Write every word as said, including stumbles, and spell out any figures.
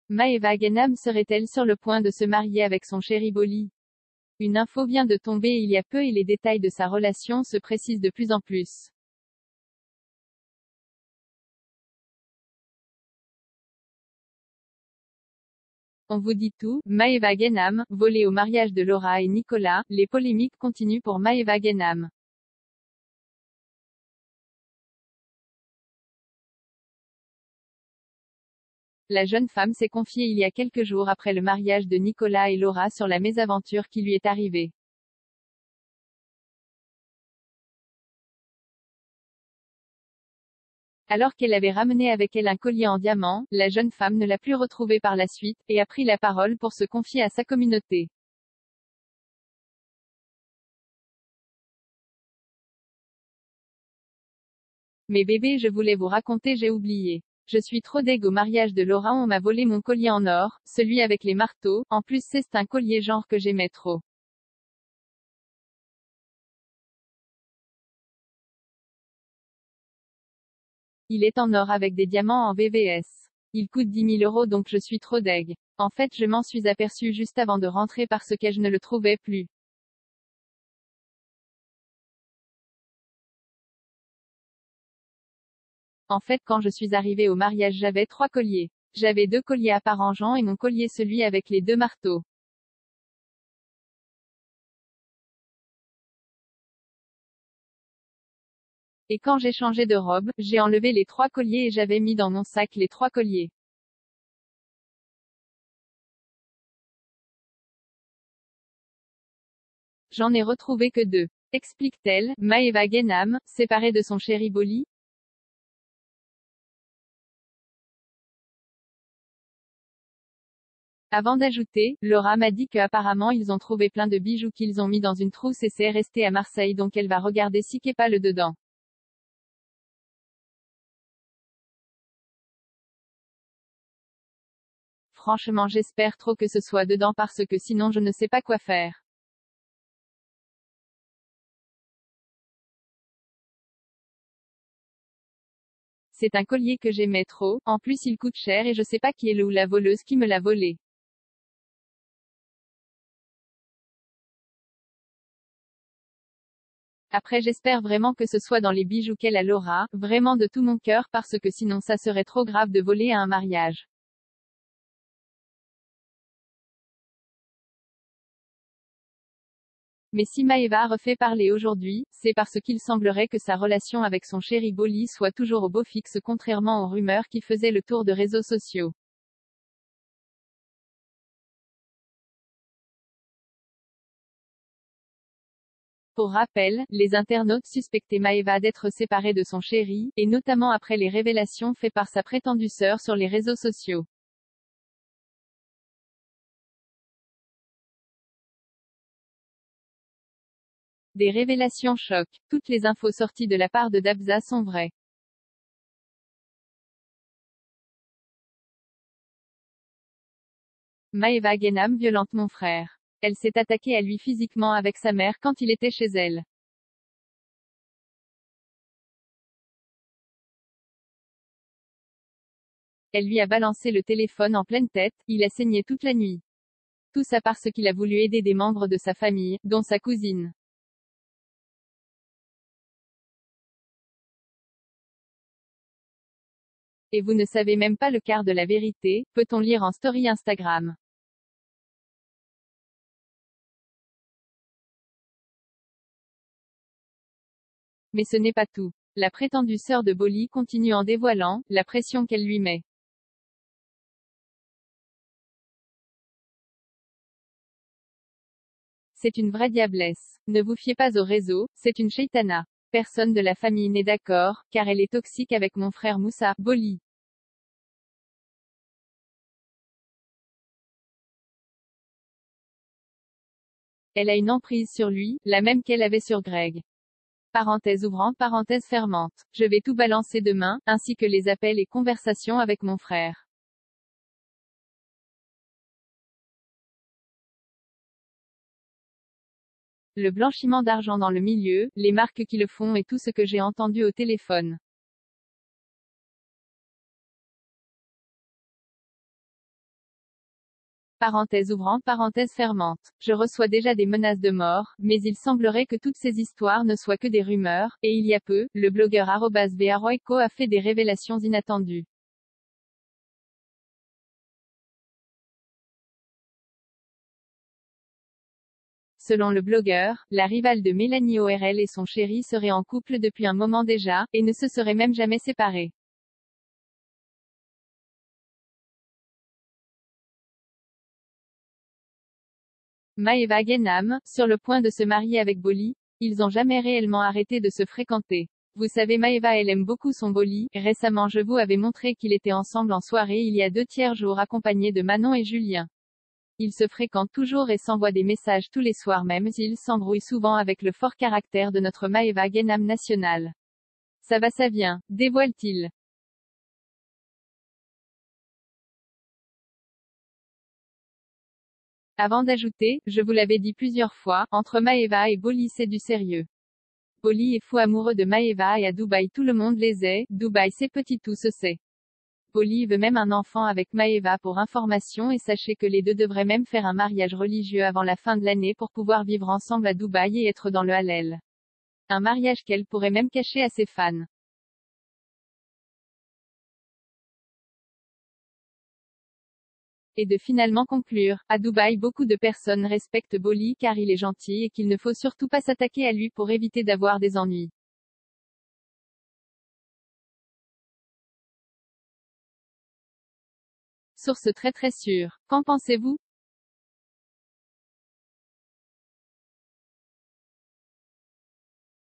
Maeva Genam serait-elle sur le point de se marier avec son chéri Bolly? Une info vient de tomber il y a peu et les détails de sa relation se précisent de plus en plus. On vous dit tout, Maeva Genam, volée au mariage de Laura et Nicolas, les polémiques continuent pour Maeva Genam. La jeune femme s'est confiée il y a quelques jours après le mariage de Nicolas et Laura sur la mésaventure qui lui est arrivée. Alors qu'elle avait ramené avec elle un collier en diamant, la jeune femme ne l'a plus retrouvé par la suite, et a pris la parole pour se confier à sa communauté. Mais bébé, je voulais vous raconter, j'ai oublié. Je suis trop deg au mariage de Laura, on m'a volé mon collier en or, celui avec les marteaux, en plus c'est un collier genre que j'aimais trop. Il est en or avec des diamants en V V S. Il coûte dix mille euros donc je suis trop deg. En fait je m'en suis aperçu juste avant de rentrer parce que je ne le trouvais plus. En fait quand je suis arrivée au mariage j'avais trois colliers. J'avais deux colliers à parangeant et mon collier celui avec les deux marteaux. Et quand j'ai changé de robe, j'ai enlevé les trois colliers et j'avais mis dans mon sac les trois colliers. J'en ai retrouvé que deux. Explique-t-elle, Maeva Genam, séparée de son chéri Bolly. Avant d'ajouter, Laura m'a dit que apparemment ils ont trouvé plein de bijoux qu'ils ont mis dans une trousse et c'est resté à Marseille donc elle va regarder si qu'est pas le dedans. Franchement j'espère trop que ce soit dedans parce que sinon je ne sais pas quoi faire. C'est un collier que j'aimais trop, en plus il coûte cher et je sais pas qui est le ou la voleuse qui me l'a volé. Après j'espère vraiment que ce soit dans les bijoux qu'elle a Laura, vraiment de tout mon cœur parce que sinon ça serait trop grave de voler à un mariage. Mais si Maeva refait parler aujourd'hui, c'est parce qu'il semblerait que sa relation avec son chéri Bolly soit toujours au beau fixe contrairement aux rumeurs qui faisaient le tour de réseaux sociaux. Pour rappel, les internautes suspectaient Maeva d'être séparée de son chéri, et notamment après les révélations faites par sa prétendue sœur sur les réseaux sociaux. Des révélations choc. Toutes les infos sorties de la part de Dabza sont vraies. Maeva Genam violente mon frère. Elle s'est attaquée à lui physiquement avec sa mère quand il était chez elle. Elle lui a balancé le téléphone en pleine tête, il a saigné toute la nuit. Tout ça parce qu'il a voulu aider des membres de sa famille, dont sa cousine. Et vous ne savez même pas le quart de la vérité, peut-on lire en story Instagram. Mais ce n'est pas tout. La prétendue sœur de Bolly continue en dévoilant la pression qu'elle lui met. C'est une vraie diablesse. Ne vous fiez pas au réseau, c'est une sheitana. Personne de la famille n'est d'accord, car elle est toxique avec mon frère Moussa, Bolly. Elle a une emprise sur lui, la même qu'elle avait sur Greg. Parenthèse ouvrante, parenthèse fermante. Je vais tout balancer demain, ainsi que les appels et conversations avec mon frère. Le blanchiment d'argent dans le milieu, les marques qui le font et tout ce que j'ai entendu au téléphone. Parenthèse ouvrante, parenthèse fermante. Je reçois déjà des menaces de mort, mais il semblerait que toutes ces histoires ne soient que des rumeurs, et il y a peu, le blogueur arobase bearoyco a fait des révélations inattendues. Selon le blogueur, la rivale de Mélanie O R L et son chéri seraient en couple depuis un moment déjà, et ne se seraient même jamais séparés. Maeva Guénam, sur le point de se marier avec Bolly, ils ont jamais réellement arrêté de se fréquenter. Vous savez, Maeva elle aime beaucoup son Bolly. Récemment je vous avais montré qu'ils étaient ensemble en soirée il y a deux tiers jours accompagnés de Manon et Julien. Ils se fréquentent toujours et s'envoient des messages tous les soirs même s'ils s'embrouillent souvent avec le fort caractère de notre Maeva Guénam nationale. Ça va ça vient, dévoile-t-il. Avant d'ajouter, je vous l'avais dit plusieurs fois, entre Maeva et Bolly c'est du sérieux. Bolly est fou amoureux de Maeva et à Dubaï tout le monde les est, Dubaï c'est petit tout se sait. Bolly veut même un enfant avec Maeva pour information et sachez que les deux devraient même faire un mariage religieux avant la fin de l'année pour pouvoir vivre ensemble à Dubaï et être dans le halal. Un mariage qu'elle pourrait même cacher à ses fans. Et de finalement conclure, à Dubaï beaucoup de personnes respectent Bolly car il est gentil et qu'il ne faut surtout pas s'attaquer à lui pour éviter d'avoir des ennuis. Source très très sûre. Qu'en pensez-vous ?